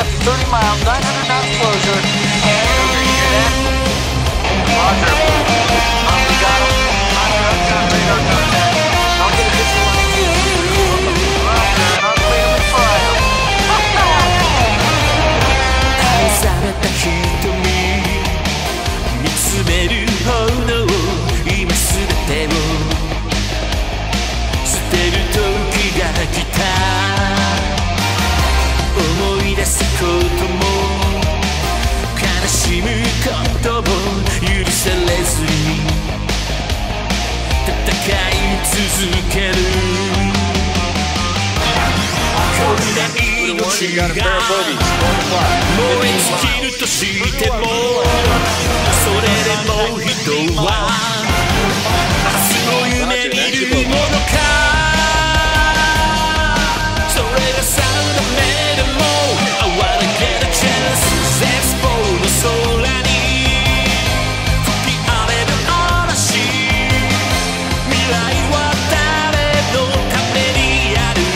left, 30 miles, 900 knots closure. Over, you hear that? Roger. We got him. Roger, uptown, radar contact. I'll get a visual on the Roger, and I'll clean him and fry him. 愛された瞳見つめる炎今すべてを捨てる時が来た思い出すことも悲しむことも許されずに戦い続けるこんな命が燃え尽きるとしてもそれでも人は明日の夢見るものかそれが3度目でも I wanna get a chance 絶望の空に吹き荒れる嵐未来は誰のためにある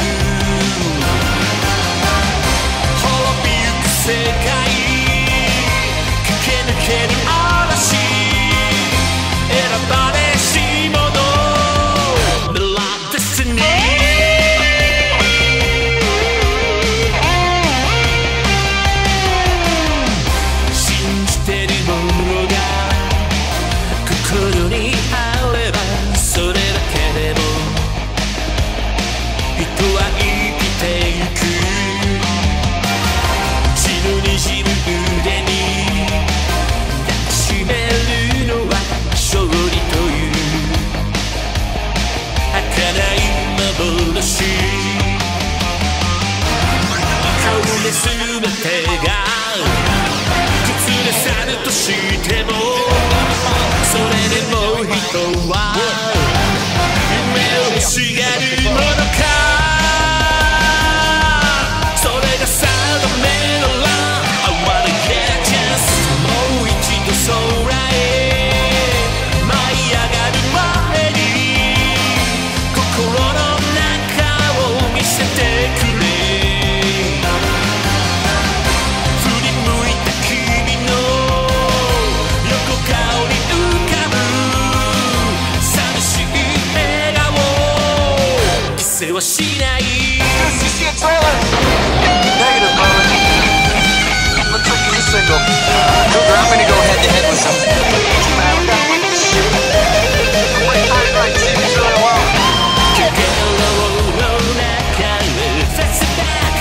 滅びゆく世界駆け抜ける嵐選ばれし者 DESTINY 信じてるものが心にあればそれだけでも人は生きてゆく血のにじむ腕に抱きしめるのは勝利という儚い幻顔で全てが崩れ去るとしてもそれでも人は夢を欲しがるものかそれが3度目のラン I wanna get a chance もう一度空へ舞い上がる前に心の中を見せてくれ振り向いた君の横顔に浮かぶ寂しい笑顔犠牲はしない Did you see a trailer? Negative, brother. Looks like he's a single. Cougar, I'm gonna go head to head with something. Man, we gotta win this shit. I'm waiting for you like see me really well. 心の中へ Flex it back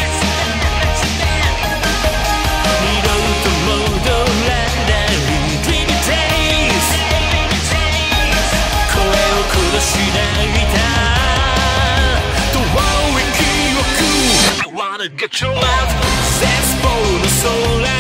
二度と戻らない Dreamy days 声を殺し泣いた遠い記憶 I wanna get your love 絶望の空